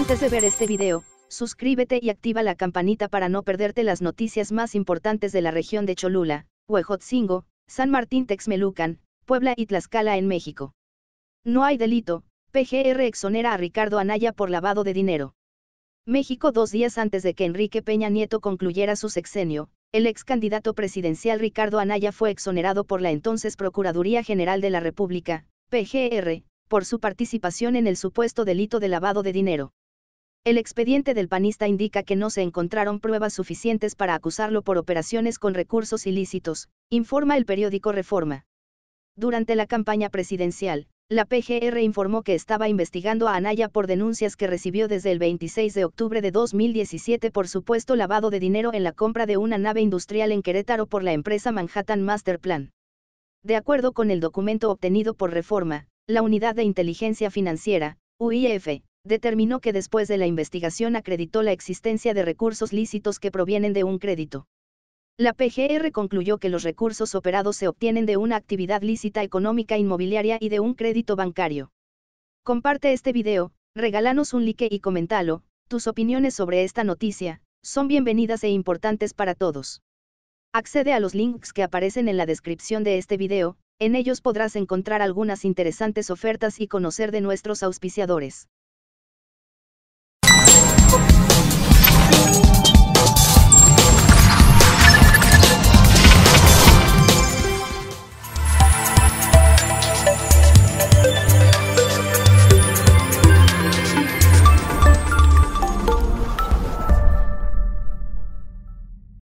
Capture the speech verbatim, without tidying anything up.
Antes de ver este video, suscríbete y activa la campanita para no perderte las noticias más importantes de la región de Cholula, Huejotzingo, San Martín Texmelucan, Puebla y Tlaxcala en México. No hay delito, P G R exonera a Ricardo Anaya por lavado de dinero. México. Dos días antes de que Enrique Peña Nieto concluyera su sexenio, el ex candidato presidencial Ricardo Anaya fue exonerado por la entonces Procuraduría General de la República, P G R, por su participación en el supuesto delito de lavado de dinero. El expediente del panista indica que no se encontraron pruebas suficientes para acusarlo por operaciones con recursos ilícitos, informa el periódico Reforma. Durante la campaña presidencial, la P G R informó que estaba investigando a Anaya por denuncias que recibió desde el veintiséis de octubre de dos mil diecisiete por supuesto lavado de dinero en la compra de una nave industrial en Querétaro por la empresa Manhattan Masterplan. De acuerdo con el documento obtenido por Reforma, la Unidad de Inteligencia Financiera, U I F, determinó que después de la investigación acreditó la existencia de recursos lícitos que provienen de un crédito. La P G R concluyó que los recursos operados se obtienen de una actividad lícita económica inmobiliaria y de un crédito bancario. Comparte este video, regálanos un like y coméntalo. Tus opiniones sobre esta noticia son bienvenidas e importantes para todos. Accede a los links que aparecen en la descripción de este video, en ellos podrás encontrar algunas interesantes ofertas y conocer de nuestros auspiciadores.